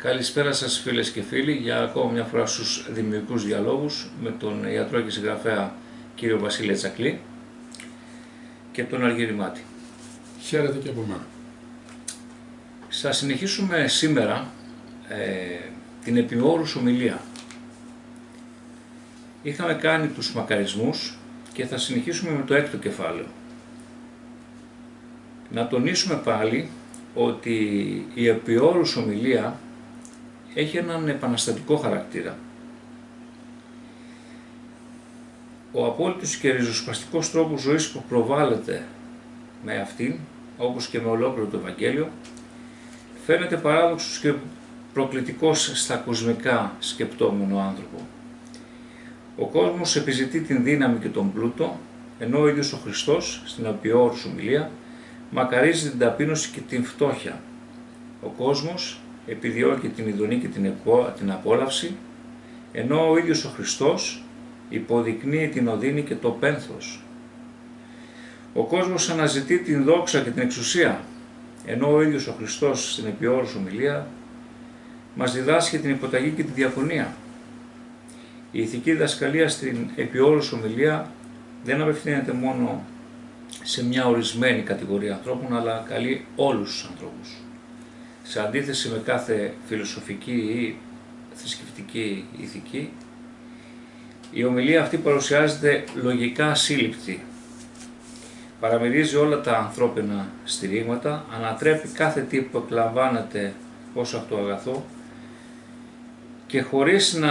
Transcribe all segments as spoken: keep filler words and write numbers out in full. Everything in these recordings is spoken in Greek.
Καλησπέρα σας φίλες και φίλοι για ακόμα μια φορά στους δημιουργικούς διαλόγους με τον ιατρό και συγγραφέα κύριο Βασίλη Τσακλή και τον Αργύρη Μάτη. Χαίρετε και από μένα. Θα συνεχίσουμε σήμερα ε, την επιμόρους ομιλία. Είχαμε κάνει τους μακαρισμούς και θα συνεχίσουμε με το έκτο κεφάλαιο. Να τονίσουμε πάλι ότι η επιμόρους ομιλία έχει έναν επαναστατικό χαρακτήρα. Ο απόλυτος και ριζοσπαστικός τρόπος ζωής που προβάλλεται με αυτήν, όπως και με ολόκληρο το Ευαγγέλιο, φαίνεται παράδοξος και προκλητικός στα κοσμικά σκεπτόμενο άνθρωπο. Ο κόσμος επιζητεί την δύναμη και τον πλούτο, ενώ ο ίδιος ο Χριστός, στην απειόρους ομιλία, μακαρίζει την ταπείνωση και την φτώχεια. Ο κόσμος επιδιώκει την ειδονή και την απόλαυση, ενώ ο ίδιος ο Χριστός υποδεικνύει την οδύνη και το πένθος. Ο κόσμος αναζητεί την δόξα και την εξουσία, ενώ ο ίδιος ο Χριστός στην επιμόρους ομιλία μας διδάσκει την υποταγή και τη διαφωνία. Η ηθική διδασκαλία στην επιμόρους ομιλία δεν απευθύνεται μόνο σε μια ορισμένη κατηγορία ανθρώπων, αλλά καλεί όλους τους ανθρώπους. Σε αντίθεση με κάθε φιλοσοφική ή θρησκευτική ηθική, η ομιλία αυτή παρουσιάζεται λογικά ασύλληπτη. Παραμερίζει όλα τα ανθρώπινα στηρίγματα, ανατρέπει κάθε τι που εκλαμβάνεται ως αυτό αγαθό και χωρίς να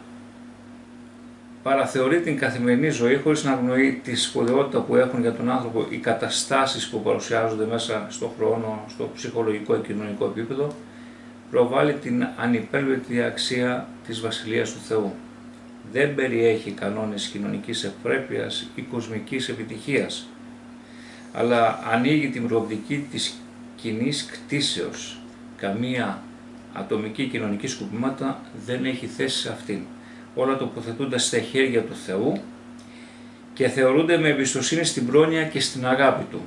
παραθεωρεί την καθημερινή ζωή, χωρίς να αγνοεί τη σπουδαιότητα που έχουν για τον άνθρωπο οι καταστάσεις που παρουσιάζονται μέσα στον χρόνο, στο ψυχολογικό και κοινωνικό επίπεδο, προβάλλει την ανυπέλβητη αξία της Βασιλείας του Θεού. Δεν περιέχει κανόνες κοινωνικής ευπρέπειας ή κοσμικής επιτυχίας, αλλά ανοίγει την προοπτική της κοινής κτήσεως. Καμία ατομική κοινωνική σκοπιμότητα δεν έχει θέση σε αυτήν. Όλα τοποθετούνται στα χέρια του Θεού και θεωρούνται με εμπιστοσύνη στην πρόνοια και στην αγάπη Του.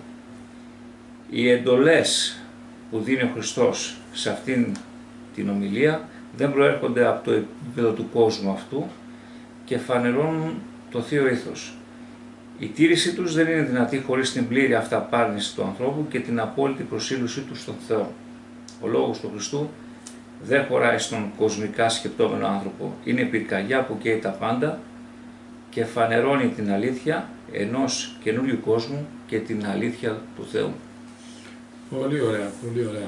Οι εντολές που δίνει ο Χριστός σε αυτήν την ομιλία δεν προέρχονται από το επίπεδο του κόσμου αυτού και φανερώνουν το θείο ήθος. Η τήρησή τους δεν είναι δυνατή χωρίς την πλήρη αυταπάρνηση του ανθρώπου και την απόλυτη προσήλωσή του στον Θεό. Ο λόγος του Χριστού δεν χωράει στον κοσμικά σκεπτόμενο άνθρωπο. Είναι πυρκαγιά που καίει τα πάντα και φανερώνει την αλήθεια ενός καινούριου κόσμου και την αλήθεια του Θεού. Πολύ ωραία, πολύ ωραία.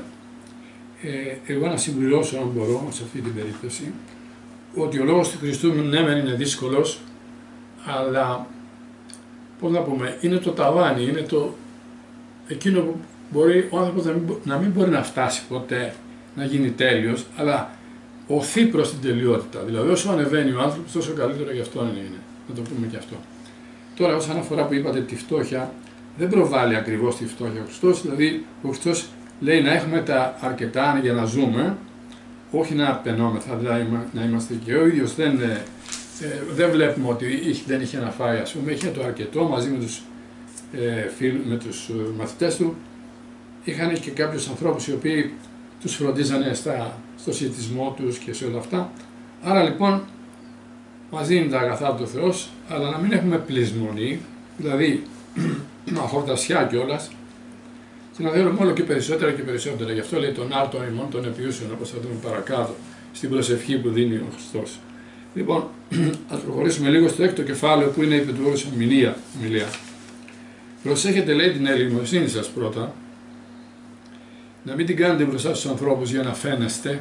Ε, εγώ να συμπληρώσω, αν μπορώ, σε αυτή την περίπτωση, ότι ο λόγος του Χριστού ναι μεν είναι δύσκολος, αλλά πώς να πούμε, είναι το ταβάνι, είναι το εκείνο που μπορεί ο άνθρωπος να μην, να μην μπορεί να φτάσει ποτέ, να γίνει τέλειος, αλλά οθεί προς την τελειότητα. Δηλαδή όσο ανεβαίνει ο άνθρωπος, τόσο καλύτερο για αυτόν είναι. Να το πούμε και αυτό. Τώρα, όσον αφορά που είπατε τη φτώχεια, δεν προβάλλει ακριβώς τη φτώχεια ο Χριστός. Δηλαδή, ο Χριστός λέει να έχουμε τα αρκετά για να ζούμε, όχι να παινόμεθα, δηλαδή να είμαστε και ο ίδιος δεν, ε, δεν βλέπουμε ότι δεν είχε να φάει, ας πούμε, είχε το αρκετό μαζί με τους, ε, φίλ, με τους μαθητές του. Είχαν και κάποιους ανθρώπους οι οποίοι τους φροντίζανε στα, στο συντισμό τους και σε όλα αυτά. Άρα λοιπόν μας δίνει τα αγαθά του Θεός, αλλά να μην έχουμε πλεισμονή, δηλαδή χορτασιά κιόλας, και να θέλουμε όλο και περισσότερα και περισσότερα. Γι' αυτό λέει τον άρτον ημών των επιούσεων, όπως θα δούμε παρακάτω, στην προσευχή που δίνει ο Χριστός. Λοιπόν, ας προχωρήσουμε λίγο στο έκτο κεφάλαιο που είναι η επιμόρους ομιλία. Προσέχετε, λέει, την ελεημοσύνη σας πρώτα, να μην την κάνετε μπροστά στους ανθρώπους για να φαίνεστε,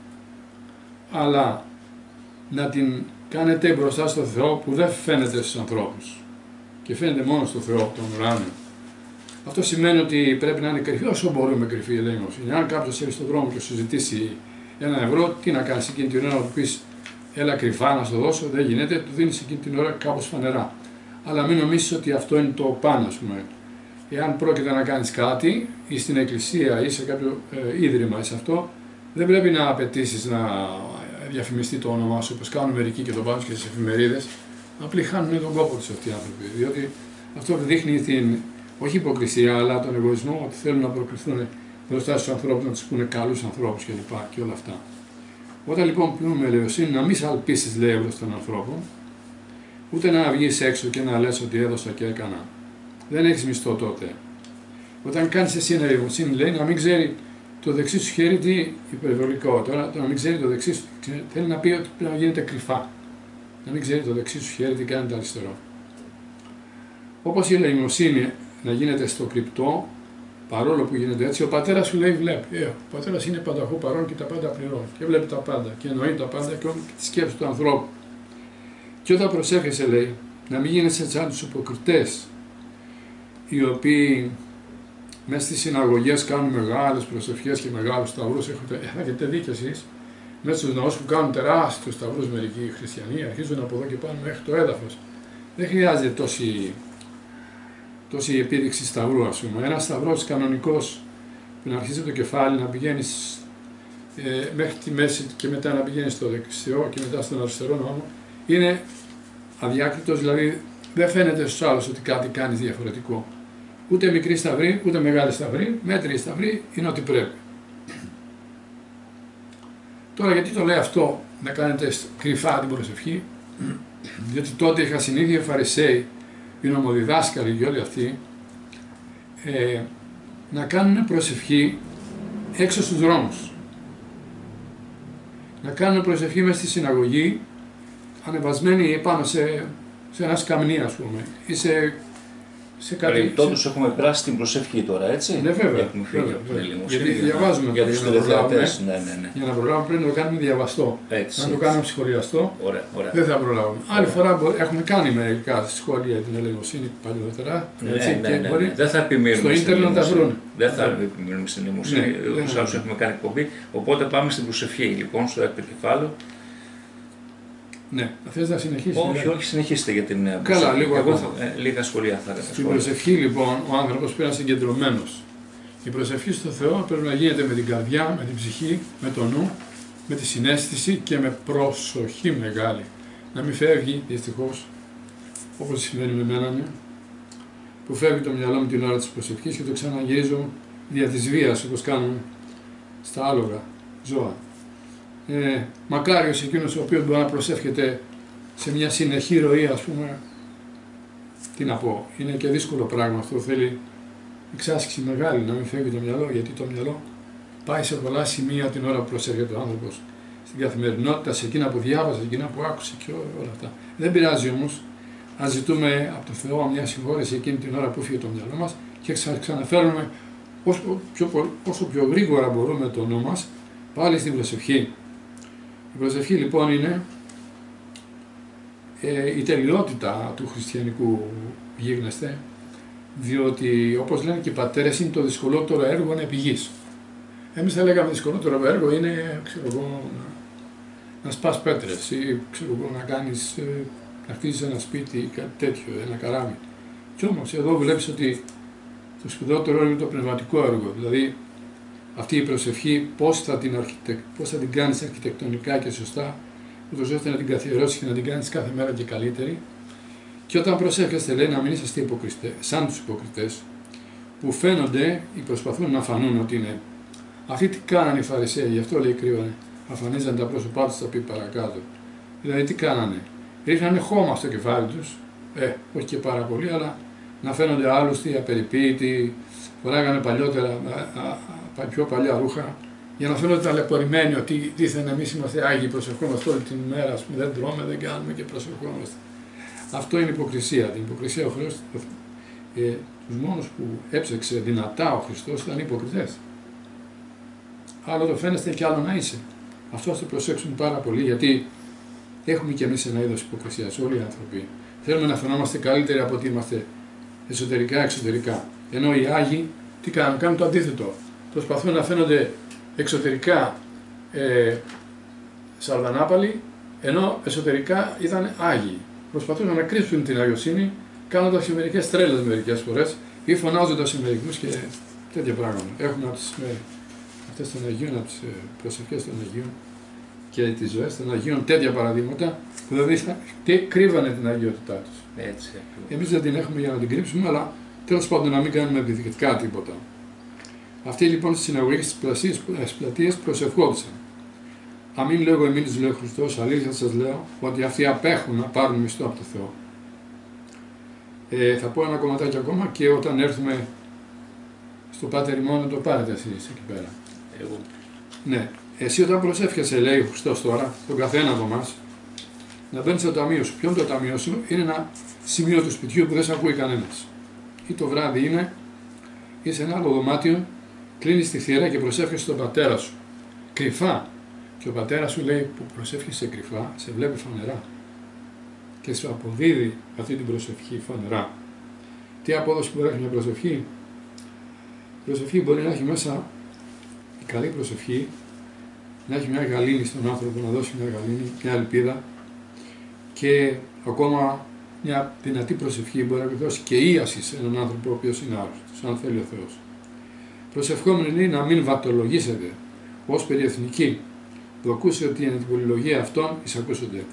αλλά να την κάνετε μπροστά στον Θεό που δεν φαίνεται στους ανθρώπους και φαίνεται μόνο στον Θεό, τον ουράνιο. Αυτό σημαίνει ότι πρέπει να είναι κρυφή όσο μπορούμε κρυφή η ελεημοσύνη. Αν κάποιος έρθει στον δρόμο και σου ζητήσει ένα ευρώ, τι να κάνεις εκείνη την ώρα, να του πεις έλα κρυφά να σου δώσω, δεν γίνεται, του δίνεις εκείνη την ώρα κάπως φανερά. Αλλά μην νομίζεις ότι αυτό είναι το πάνω, ας πούμε. Εάν πρόκειται να κάνεις κάτι ή στην εκκλησία ή σε κάποιο ε, ίδρυμα ή σε αυτό, δεν πρέπει να απαιτήσεις να διαφημιστεί το όνομά σου, όπως κάνουν μερικοί και το βάζουν και στις εφημερίδες. Απλοί χάνουν τον κόπο τους αυτοί οι άνθρωποι, διότι αυτό δείχνει την, όχι υποκρισία, αλλά τον εγωισμό, ότι θέλουν να προκληθούν μπροστά στους ανθρώπους, να τους πούνε καλούς ανθρώπους κλπ. Και όλα αυτά. Όταν λοιπόν πλύνουμε ελεημοσύνη, να μην σαλπίσεις, λέει, εύρος των ανθρώπων, ούτε να βγεις έξω και να λες ότι έδωσα και έκανα. Δεν έχεις μισθό τότε. Όταν κάνεις εσύ ελεημοσύνη, λέει, να μην ξέρει το δεξί σου χέρι τι υπερβολικό. Τώρα το να μην ξέρει το δεξί σου θέλει να πει ότι πρέπει να γίνεται κρυφά. Να μην ξέρει το δεξί σου χέρι τι κάνει το αριστερό. Όπως η ελεημοσύνη να γίνεται στο κρυπτό, παρόλο που γίνεται έτσι, ο πατέρας σου λέει βλέπει. Ε, ο πατέρας είναι πανταχού παρόν και τα πάντα πληρώνει. Και βλέπει τα πάντα και εννοεί τα πάντα και τη σκέψη του ανθρώπου. Και όταν προσεύχεσαι, λέει, να μην γίνεσαι σαν τους υποκριτές, οι οποίοι μέσα στις συναγωγές κάνουν μεγάλες προσευχές και μεγάλους σταυρούς. Έχετε δει κι εσείς, μέσα στους ναούς που κάνουν τεράστιους σταυρούς μερικοί χριστιανοί, αρχίζουν από εδώ και πάνω μέχρι το έδαφος. Δεν χρειάζεται τόση, τόση επίδειξη σταυρού, ας πούμε. Ένας σταυρός κανονικός που να αρχίζει το κεφάλι, να πηγαίνεις ε, μέχρι τη μέση και μετά να πηγαίνεις στο δεξιό και μετά στον αριστερό νόμο, είναι αδιάκριτος, δηλαδή δεν φαίνεται στους άλλους ότι κάτι κάνεις διαφορετικό. Ούτε μικρή σταυρή, ούτε μεγάλη σταυρή, μέτρη σταυρή είναι ό,τι πρέπει. Τώρα γιατί το λέει αυτό, να κάνετε κρυφά την προσευχή, διότι τότε είχα συνήθεια οι Φαρισαίοι, οι νομοδιδάσκαλοι και όλοι αυτοί, ε, να κάνουν προσευχή έξω στους δρόμους. Να κάνουν προσευχή μέσα στη συναγωγή, ανεβασμένοι πάνω σε, σε ένα σκαμνί, ας πούμε, ή σε σε κάτι... Περιπτώτως έχουμε περάσει την προσευχή τώρα, έτσι. Ναι, βέβαια. Έχουμε φύγει από την ελεημοσύνη. Γιατί διαβάζουμε για τους τηλεθεατές. Ναι, ναι, ναι. Για να προλάβουμε πρέπει να το κάνουμε διαβαστό. Έτσι, να το έτσι. κάνουμε σχολιαστό. Ωραία, ωραία. Δεν θα προλάβουμε. Ωραία. Άλλη φορά έχουμε κάνει μερικά σχόλια για την ελεημοσύνη παλιότερα. Ναι, έτσι, ναι, ναι, ναι. Μπορεί... Δεν θα επιμείνουμε στο ίντερνετ να τα βρουν. Δεν θα επιμείνουμε στην ελεημοσύνη. Ναι, Τους άλλους έχουμε κάνει εκπομπή. Οπότε πάμε στην προσευχή, λοιπόν, στο έκτο κεφάλαιο. Ναι, θες να συνεχίσεις. Όχι, δηλαδή. όχι, συνεχίστε για την Καλά, προσευχή. λίγο Εγώ ακόμα. θα, ε, λίγα σχολεία θα έκανα. Στην προσευχή λοιπόν ο άνθρωπος πρέπει να είναι συγκεντρωμένος. Η προσευχή στο Θεό πρέπει να γίνεται με την καρδιά, με την ψυχή, με το νου, με τη συναίσθηση και με προσοχή μεγάλη. Να μην φεύγει δυστυχώς, όπως συμβαίνει με μένα, ναι, που φεύγει το μυαλό μου την ώρα της προσευχής και το ξαναγυρίζω δια της βίας, όπως κάνουν στα άλογα ζώα. Ε, μακάριος εκείνος ο οποίος μπορεί να προσεύχεται σε μια συνεχή ροή, ας πούμε, τι να πω, είναι και δύσκολο πράγμα αυτό, θέλει εξάσκηση μεγάλη, να μην φεύγει το μυαλό, γιατί το μυαλό πάει σε πολλά σημεία την ώρα που προσέρχεται ο άνθρωπος στην καθημερινότητα, σε εκείνα που διάβασε, σε εκείνα που άκουσε και όλα αυτά. Δεν πειράζει όμως, ας ζητούμε από τον Θεό μια συγχώρεση εκείνη την ώρα που φύγει το μυαλό μας και ξαναφέρουμε όσο πιο, όσο πιο γρήγορα μπορούμε το νου μας πάλι στην προσευχή. Η προσευχή λοιπόν είναι ε, η τελειότητα του χριστιανικού γίγνεσθε, διότι όπως λένε και οι πατέρες είναι το δυσκολότερο έργο επί γης. Εμείς θα λέγαμε δυσκολότερο έργο είναι, ξέρω εγώ, να, να σπάς πέτρες ή ξέρω εγώ, να κάνεις, να χτίσεις ένα σπίτι ή κάτι τέτοιο, ένα καράβι. Κι όμως εδώ βλέπεις ότι το σπουδαιότερο έργο είναι το πνευματικό έργο, δηλαδή αυτή η προσευχή πώς θα την, αρχιτεκ... πώς θα την κάνεις αρχιτεκτονικά και σωστά, ούτως ώστε να την καθιερώσεις και να την κάνεις κάθε μέρα και καλύτερη. Και όταν προσεύχεστε, λέει, να μην είσαστε υποκριτές, σαν τους υποκριτές, που φαίνονται ή προσπαθούν να φανούν ότι είναι. Αυτοί τι κάνανε οι Φαρισαίοι, γι' αυτό λέει κρύβανε, αφανίζαν τα πρόσωπά τους, θα πει παρακάτω. Δηλαδή τι κάνανε, ρίχνανε χώμα στο κεφάλι τους, ε, όχι και πάρα πολύ, αλλά να φαίνονται άλλωστοι, απεριποίητοι, φοράγανε παλιότερα, α, α, α, πιο παλιά ρούχα, για να φαίνονται ταλαιπωρημένοι ότι δίθεν εμείς είμαστε άγιοι, προσευχόμαστε όλη την ημέρα, ας πούμε, δεν τρώμε, δεν κάνουμε και προσευχόμαστε. Αυτό είναι υποκρισία. Την υποκρισία ο Χριστός, ε, τους μόνους που έψεξε δυνατά ο Χριστός ήταν υποκριτές. Άλλο το φαίνεστε και άλλο να είσαι. Αυτό θα το προσέξουμε πάρα πολύ, γιατί έχουμε κι εμείς ένα είδος υποκρισίας, όλοι οι άνθρωποι. Θέλουμε να φαινόμαστε καλύτεροι από ότι είμαστε εσωτερικά, εξωτερικά. Ενώ οι Άγιοι τι κάνουν, κάνουν το αντίθετο. Προσπαθούν να φαίνονται εξωτερικά ε, σαρδανάπαλοι, ενώ εσωτερικά ήταν Άγιοι. Προσπαθούν να κρύψουν την αγιοσύνη, κάνοντας μερικές τρέλες μερικές φορές ή φωνάζοντας σε μερικούς και τέτοια πράγματα. Έχουμε από τις, με, αυτές των Αγίων, από τις προσευχές των Αγίων και τις ζωές των Αγίων τέτοια παραδείγματα που δηλαδή και κρύβανε την αγιότητά τους. Έτσι. Εμείς δεν την έχουμε για να την κρύψουμε, αλλά τέλος πάντων να μην κάνουμε επιθετικά τίποτα. Αυτοί λοιπόν στις συναγωγές της πλατείας προσευχόντουσαν. αμήν λέγω εμείς, λέει ο Χριστός, αλήθεια σας λέω, ότι αυτοί απέχουν να πάρουν μισθό από το Θεό. Ε, θα πω ένα κομματάκι ακόμα και όταν έρθουμε στο Πάτερ ημών να το πάρετε εσείς εκεί πέρα. Εγώ. Ναι. Εσύ όταν προσεύχεσαι, λέει ο Χριστός τώρα, τον καθένα από εμάς, να μπαίνεις στο ταμείο σου. Ποιο είναι το ταμείο σου? Είναι ένα σημείο του σπιτιού που δεν σε ακούει κανένας. Ή το βράδυ είναι, είσαι σε ένα άλλο δωμάτιο, κλείνεις τη θύρα και προσεύχεσαι στον πατέρα σου. Κρυφά. Και ο πατέρας σου λέει που προσεύχεσαι κρυφά, σε βλέπει φανερά. Και σου αποδίδει αυτή την προσευχή φανερά. Τι απόδοση μπορεί να έχει μια προσευχή? Η προσευχή μπορεί να έχει μέσα η καλή προσευχή, να έχει μια γαλήνη στον άνθρωπο, να δώσει μια γαλήνη, μια ελπίδα και ακόμα μια δυνατή προσευχή μπορεί να δώσει και ίαση σε έναν άνθρωπο ο οποίος είναι άρρωστος, αν θέλει ο Θεός. Προσευχόμενοι λέει να μην βατολογήσετε ως περιεθνικοί, που ακούσε ότι είναι την πολυλογία αυτών εισακούσονται.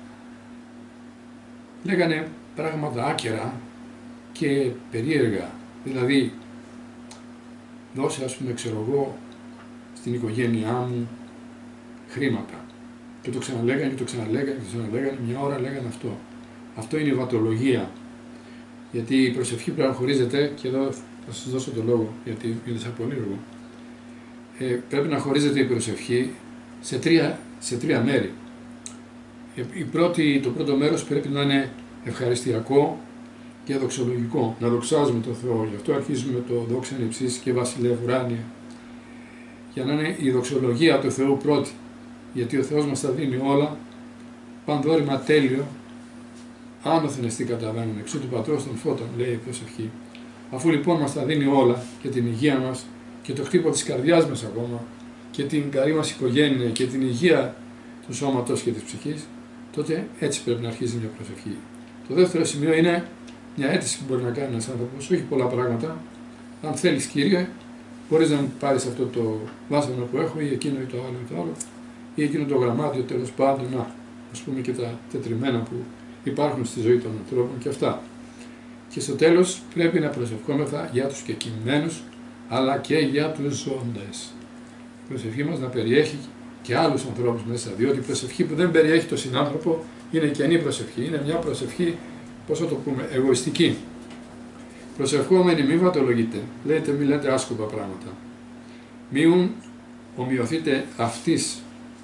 Λέγανε πράγματα άκερα και περίεργα, δηλαδή δώσε ας πούμε ξέρω εγώ στην οικογένειά μου χρήματα. Και το ξαναλέγανε και το ξαναλέγανε και το ξαναλέγανε, μια ώρα λέγανε αυτό. Αυτό είναι η βατολογία. Γιατί η προσευχή πρέπει να χωρίζεται, και εδώ θα σας δώσω το λόγο γιατί μίλησα πολύ λίγο. Ε, πρέπει να χωρίζεται η προσευχή σε τρία, σε τρία μέρη. Η πρώτη, το πρώτο μέρος πρέπει να είναι ευχαριστιακό και δοξολογικό. Να δοξάζουμε τον Θεό. Γι' αυτό αρχίζουμε με το δόξα εν υψίς και βασιλεύ ουράνια. Για να είναι η δοξολογία του Θεού πρώτη. Γιατί ο Θεός μας τα δίνει όλα, πανδόρημα τέλειο, άνωθεν εστί καταβαίνουν, εξού του Πατρός των Φώτων, λέει η προσευχή. Αφού λοιπόν μας τα δίνει όλα, και την υγεία μας, και το χτύπο της καρδιάς μας ακόμα, και την καλή μας οικογένεια, και την υγεία του σώματος και της ψυχής, τότε έτσι πρέπει να αρχίζει μια προσευχή. Το δεύτερο σημείο είναι μια αίτηση που μπορεί να κάνει ένας άνθρωπος, όχι πολλά πράγματα. Αν θέλεις Κύριε, μπορείς να μου πάρεις αυτό το βάσανο που έχω, ή εκείνο ή το άλλο ή το άλλο, ή εκείνο το γραμμάτιο, τέλος πάντων, να, ας πούμε και τα τετριμένα που υπάρχουν στη ζωή των ανθρώπων και αυτά. Και στο τέλος πρέπει να προσευχόμεθα για τους κεκοιμημένους, αλλά και για τους ζώντες. Η προσευχή μας να περιέχει και άλλους ανθρώπους μέσα, διότι η προσευχή που δεν περιέχει τον συνάνθρωπο είναι κενή προσευχή, είναι μια προσευχή, πώς θα το πούμε, εγωιστική. Προσευχόμενοι μη βατολογείτε, λέτε μη λέτε άσκοπα πράγματα. Μείουν ομοιωθείτε αυτής,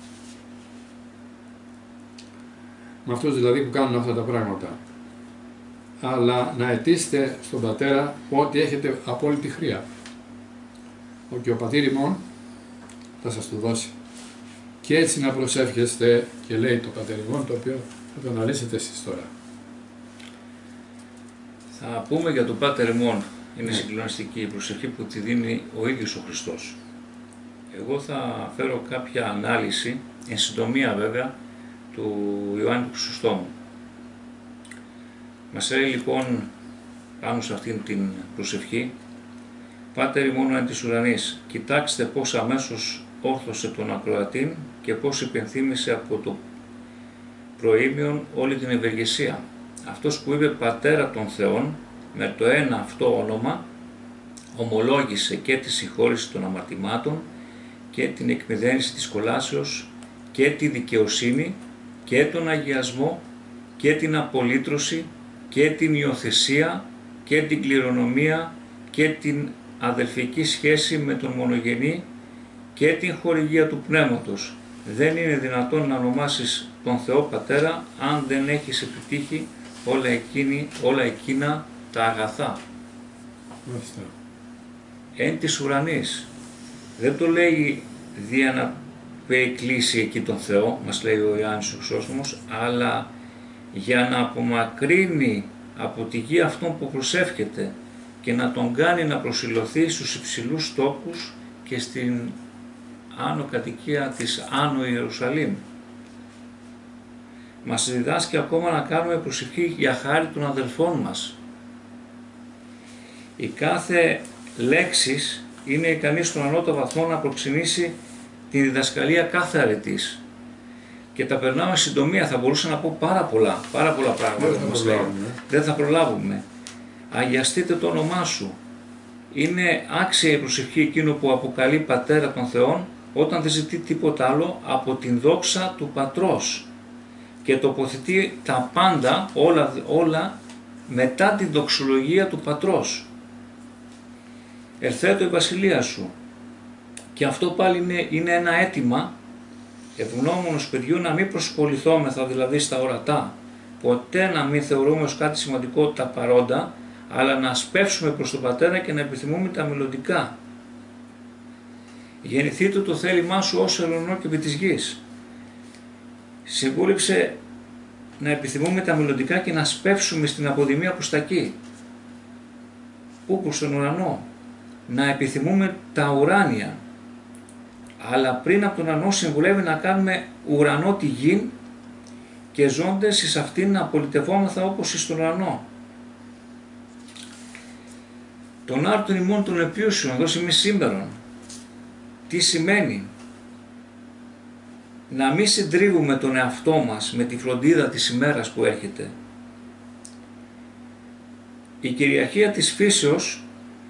με αυτούς δηλαδή που κάνουν αυτά τα πράγματα. Αλλά να αιτήσετε στον Πατέρα ότι έχετε απόλυτη χρειά. Και ο Πατήρ ημών θα σας το δώσει. Και έτσι να προσεύχεστε, και λέει το Πατήρ ημών, το οποίο θα το αναλύσετε εσείς τώρα. Θα πούμε για τον Πάτερ ημών. Είναι ναι. συγκλονιστική η προσευχή που τη δίνει ο ίδιος ο Χριστός. Εγώ θα φέρω κάποια ανάλυση, εν συντομία βέβαια, του Ιωάννη του Χρυσοστόμου. Μας λέει λοιπόν πάνω σε αυτήν την προσευχή: Πάτερ ημών εν της ουρανής, κοιτάξτε πώς αμέσως όρθωσε τον ακροατήν και πώς υπενθύμησε από το προήμιον όλη την ευεργεσία. Αυτός που είπε Πατέρα των Θεών με το ένα αυτό όνομα ομολόγησε και τη συγχώρηση των αμαρτημάτων και την εκμυδένιση της κολάσεως και τη δικαιοσύνη και τον αγιασμό και την απολύτρωση και την υιοθεσία και την κληρονομία και την αδελφική σχέση με τον μονογενή και την χορηγία του Πνεύματος. Δεν είναι δυνατόν να ονομάσεις τον Θεό Πατέρα αν δεν έχεις επιτύχει όλα, εκείνη, όλα εκείνα τα αγαθά. Μάλιστα. Εν της ουρανής. Δεν το λέει δια να περικλείσει εκεί τον Θεό, μας λέει ο Ιωάννης ο Χρυσόστομος, αλλά για να απομακρύνει από τη γη αυτόν που προσεύχεται και να τον κάνει να προσηλωθεί στους υψηλούς τόπους και στην άνω κατοικία της Άνω Ιερουσαλήμ. Μας διδάσκει ακόμα να κάνουμε προσευχή για χάρη των αδελφών μας. Η κάθε λέξης είναι ικανή στον ανώτατο βαθμό να προξενήσει τη διδασκαλία κάθε αρετής. Και τα περνάμε συντομία, θα μπορούσα να πω πάρα πολλά, πάρα πολλά πράγματα. Δεν θα προλάβουμε. Δεν θα προλάβουμε. Αγιαστείτε το όνομά σου. Είναι άξια η προσευχή εκείνο που αποκαλεί Πατέρα των Θεών, όταν δεν ζητεί τίποτα άλλο από την δόξα του Πατρός και τοποθετεί τα πάντα, όλα, όλα μετά την δοξολογία του Πατρός. Ερθέτω η βασιλεία σου. Και αυτό πάλι είναι, είναι ένα αίτημα ευγνώμονος παιδιού να μην προσκοληθόμεθα δηλαδή στα ορατά, ποτέ να μην θεωρούμε ως κάτι σημαντικό τα παρόντα, αλλά να σπεύσουμε προς τον Πατέρα και να επιθυμούμε τα μελλοντικά. Γεννηθείτε το θέλημά σου ως ελωνό και επί της γης. Συμβούλεψε να επιθυμούμε τα μελλοντικά και να σπεύσουμε στην αποδημία προς τα εκεί. Πού? Προς τον ουρανό. Να επιθυμούμε τα ουράνια. Αλλά πριν από τον ουρανό συμβουλεύει να κάνουμε ουρανό τη γη και ζώντες εις αυτήν να πολιτευόμεθα όπως εις τον ουρανό. Τον άρτον ημών των επίουσιων δώσει μη σήμερον. Τι σημαίνει? Να μην συντρίβουμε τον εαυτό μας με τη φροντίδα της ημέρας που έρχεται. Η κυριαρχία της φύσεως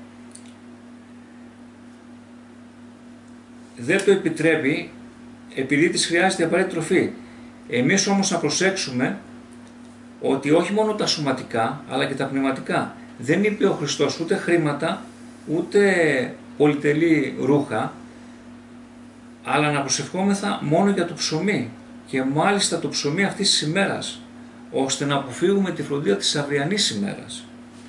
δεν το επιτρέπει επειδή της χρειάζεται απαραίτητη τροφή. Εμείς όμως να προσέξουμε ότι όχι μόνο τα σωματικά αλλά και τα πνευματικά. Δεν είπε ο Χριστός ούτε χρήματα ούτε πολυτελή ρούχα, αλλά να προσευχόμεθα μόνο για το ψωμί και μάλιστα το ψωμί αυτής της ημέρας, ώστε να αποφύγουμε τη φροντίδα της αυριανής ημέρας.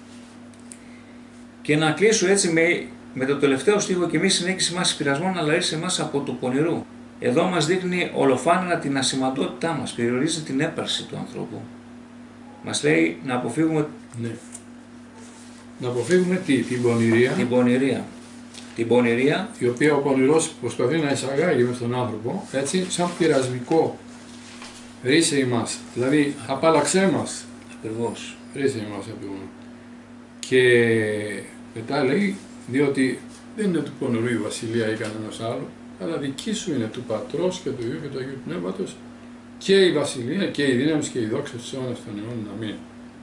Και να κλείσω έτσι με, με το τελευταίο στίχο και μη συνέχιση μας πειρασμών αλλά ήρθε εμάς από το πονηρού. Εδώ μας δείχνει ολοφάνερα την ασημαντότητά μας, περιορίζει την έπαρση του ανθρώπου. Μας λέει να αποφύγουμε... Ναι. Να αποφύγουμε τι, την πονηρία. Την πονηρία. Την πονηρία, η οποία ο πονηρός προσπαθεί να εισαγάγει μες στον άνθρωπο, έτσι, σαν πειρασμικό. Ρίσε ημάς, δηλαδή απάλαξέ μας. Ακριβώς. Ρίσε ημάς, επίγον. Και μετά λέει, διότι δεν είναι του πονηρού η βασιλεία ή κανένας άλλο, αλλά δική σου είναι του Πατρός και του Υιού και του Αγίου Πνεύματος και η βασιλεία και η δύναμη και η δόξα της αιώνας των αιώνων. Αμήν.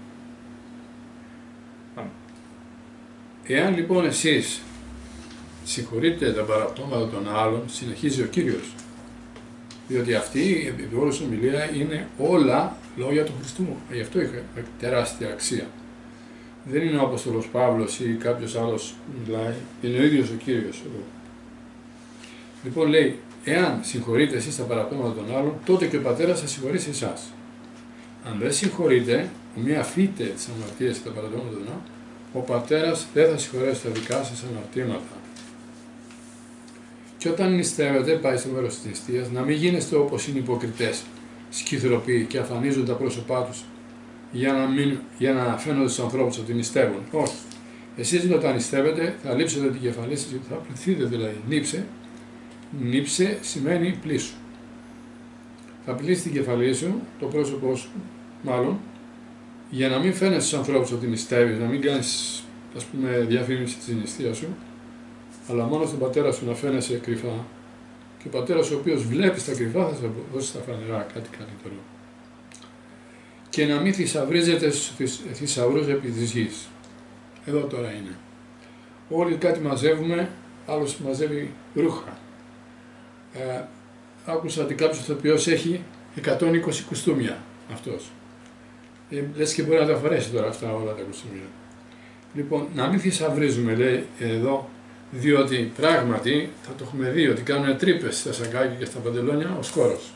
Εάν λοιπόν εσείς συγχωρείτε τα παραπτώματα των άλλων, συνεχίζει ο Κύριος. Διότι αυτή η επιβόλους ομιλία είναι όλα λόγια του Χριστού. Γι' αυτό είχε τεράστια αξία. Δεν είναι ο Απόστολος Παύλος ή κάποιος άλλος που μιλάει, είναι ο ίδιος ο Κύριος εδώ. Λοιπόν λέει, εάν συγχωρείτε εσείς τα παραπτώματα των άλλων, τότε και ο Πατέρας θα συγχωρήσει εσάς. Αν δεν συγχωρείτε, ομοία αφείτε τις αμαρτίες και τα παραπτώματα των άλλων, ο Πατέρας δεν θα συγχωρέσει τα δικά σας αμαρτήματα. Και όταν νηστεύετε, πάει στο μέρος της νηστείας, να μην γίνεστε όπως είναι υποκριτές, σκυθροποί και αφανίζουν τα πρόσωπά τους για να, μην, για να φαίνονται στους ανθρώπους ότι νηστεύουν. Όχι. Εσείς όταν νηστεύετε θα λείψετε την κεφαλή σας, θα πληθείτε δηλαδή. Νύψε. Νύψε σημαίνει πλήσου. Θα πλύσει την κεφαλή σου, το πρόσωπό σου μάλλον, για να μην φαίνεσαι στους ανθρώπους ότι νηστεύεις, να μην κάνεις ας πούμε διαφήμιση της νηστείας σου, αλλά μόνο στον Πατέρα σου να φαίνεσαι κρυφά. Και ο Πατέρας ο οποίος βλέπει τα κρυφά θα σας δώσει στα φανερά κάτι καλύτερο. Και να μην θησαυρίζετε στους θησαυρούς επί της γης. Εδώ τώρα είναι. Όλοι κάτι μαζεύουμε, άλλος μαζεύει ρούχα. Ε, άκουσα ότι κάποιος ηθοποιός έχει εκατόν είκοσι κουστούμια αυτός. Ε, λες και μπορεί να τα φορέσει τώρα αυτά όλα τα κουστούμια. Λοιπόν, να μην θησαυρίζουμε λέει εδώ, διότι πράγματι θα το έχουμε δει ότι κάνουν τρύπες στα σακάκια και στα παντελόνια ο σκόρος.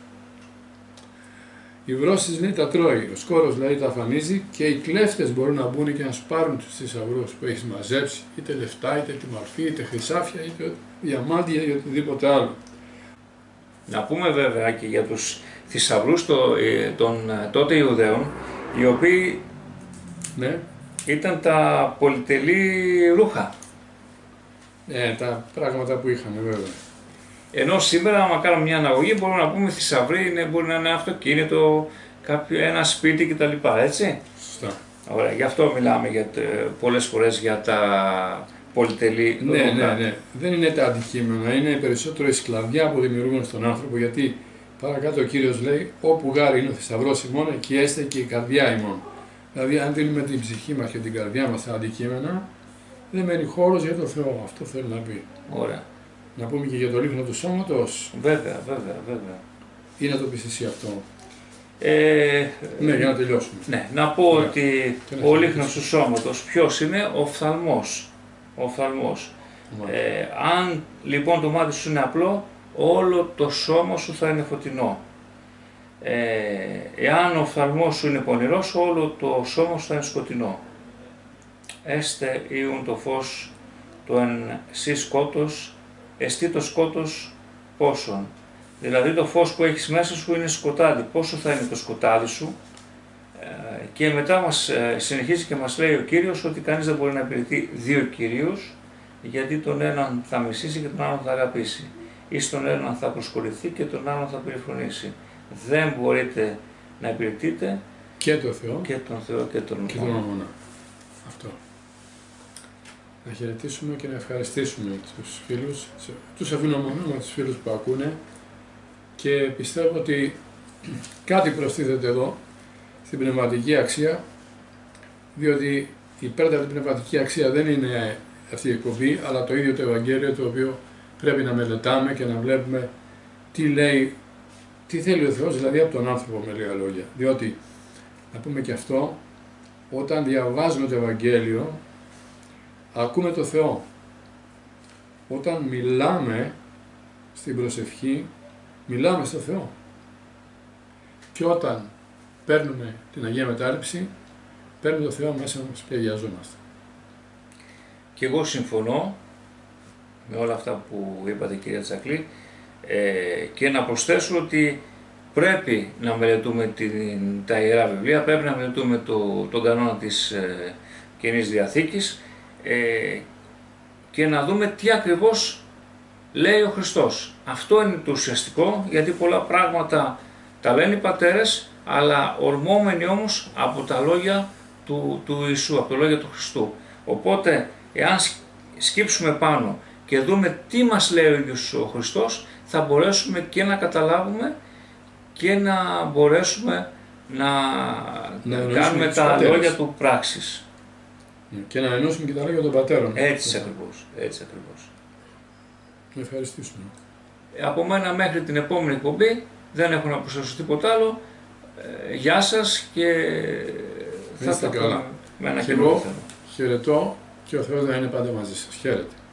Η βρώσης λέει τα τρώει, ο σκόρος λέει τα αφανίζει και οι κλέφτες μπορούν να μπουν και να σου πάρουν τους θησαυρούς που έχεις μαζέψει, είτε λεφτά, είτε τη μορφή, είτε χρυσάφια, είτε διαμάντια ή οτιδήποτε άλλο. Να πούμε βέβαια και για τους θησαυρούς των τότε Ιουδαίων, οι οποίοι ναι. ήταν τα πολυτελή ρούχα. Ε, τα πράγματα που είχαμε βέβαια. Ενώ σήμερα, άμα κάνουμε μια αναγωγή, μπορούμε να πούμε θησαυροί, είναι, μπορεί να είναι αυτοκίνητο, κάποιο, ένα σπίτι κτλ. Έτσι. Σωστά. Ωραία, γι' αυτό μιλάμε για, πολλές φορές για τα πολυτελή ναι, ρούχα. Ναι, ναι. Δεν είναι τα αντικείμενα, είναι περισσότερο η σκλαβιά που δημιουργούμε στον άνθρωπο. Γιατί παρακάτω ο Κύριος λέει: όπου γάρι είναι ο θησαυρός ημών, εκεί έστε και η καρδιά ημών. Δηλαδή, αν δίνουμε την ψυχή μας και την καρδιά μας στα αντικείμενα, δεν μένει χώρος για τον Θεό. Αυτό θέλει να πει. Ωραία. Να πούμε και για το λίχνο του σώματος. Βέβαια, βέβαια, βέβαια. Ή να το πεις εσύ αυτό. Ε, ναι, για να τελειώσουμε. Ναι, να πω Ωραία. ότι ο λίχνος του σώματος ποιος είναι? Ο οφθαλμός. Ο οφθαλμός. Ε, αν λοιπόν το μάτι σου είναι απλό, όλο το σώμα σου θα είναι φωτεινό. Ε, εάν ο οφθαλμός σου είναι πονηρός, όλο το σώμα σου θα είναι σκοτεινό. Έστε ιουν το φως το εν σύ σκότος, εστί το σκότος πόσον. Δηλαδή το φως που έχεις μέσα σου είναι σκοτάδι. Πόσο θα είναι το σκοτάδι σου? Ε, και μετά μας ε, συνεχίζει και μας λέει ο Κύριος ότι κανείς δεν μπορεί να υπηρετεί δύο κυρίους, γιατί τον έναν θα μισήσει και τον άλλον θα αγαπήσει. Ή στον έναν θα προσκοληθεί και τον άλλον θα περιφρονήσει. Δεν μπορείτε να υπηρετείτε και τον Θεό και τον Θεό και τον Μαμόνα. Αυτό. Να χαιρετήσουμε και να ευχαριστήσουμε τους φίλους, τους αφήνω μόνο με τους φίλους που ακούνε, και πιστεύω ότι κάτι προστίθεται εδώ στην πνευματική αξία, διότι η υπέρτατη πνευματική αξία δεν είναι αυτή η εκπομπή, αλλά το ίδιο το Ευαγγέλιο, το οποίο πρέπει να μελετάμε και να βλέπουμε τι λέει, τι θέλει ο Θεός, δηλαδή από τον άνθρωπο, με λίγα λόγια. Διότι, να πούμε και αυτό, όταν διαβάζουμε το Ευαγγέλιο, ακούμε το Θεό. Όταν μιλάμε στην προσευχή, μιλάμε στο Θεό. Και όταν παίρνουμε την Αγία Μετάληψη, παίρνουμε το Θεό μέσα μας και αγιαζόμαστε. Και εγώ συμφωνώ με όλα αυτά που είπατε, κυρία Τσακλή, ε, και να προσθέσω ότι πρέπει να μελετούμε την, τα Ιερά Βιβλία, πρέπει να μελετούμε το, τον κανόνα της ε, Καινής Διαθήκης ε, και να δούμε τι ακριβώς λέει ο Χριστός. Αυτό είναι το ουσιαστικό, γιατί πολλά πράγματα τα λένε οι πατέρες, αλλά ορμόμενοι όμως από τα λόγια του, του Ιησού, από τα λόγια του Χριστού. Οπότε, εάν σκύψουμε πάνω και δούμε τι μας λέει ο ίδιος ο Χριστός, θα μπορέσουμε και να καταλάβουμε και να μπορέσουμε να, να κάνουμε τα πατέρες. Λόγια του πράξης. Και να ενώσουμε και τα λόγια των πατέρων. Έτσι ακριβώς, έτσι ακριβώς. Να ευχαριστήσουμε. Από μένα μέχρι την επόμενη εκπομπή δεν έχω να προσθέσω τίποτα άλλο. Ε, γεια σας και θα τα πούμε με ένα καινούργιο θέμα. Χαιρετώ και ο Θεός να είναι πάντα μαζί σας. Χαίρετε.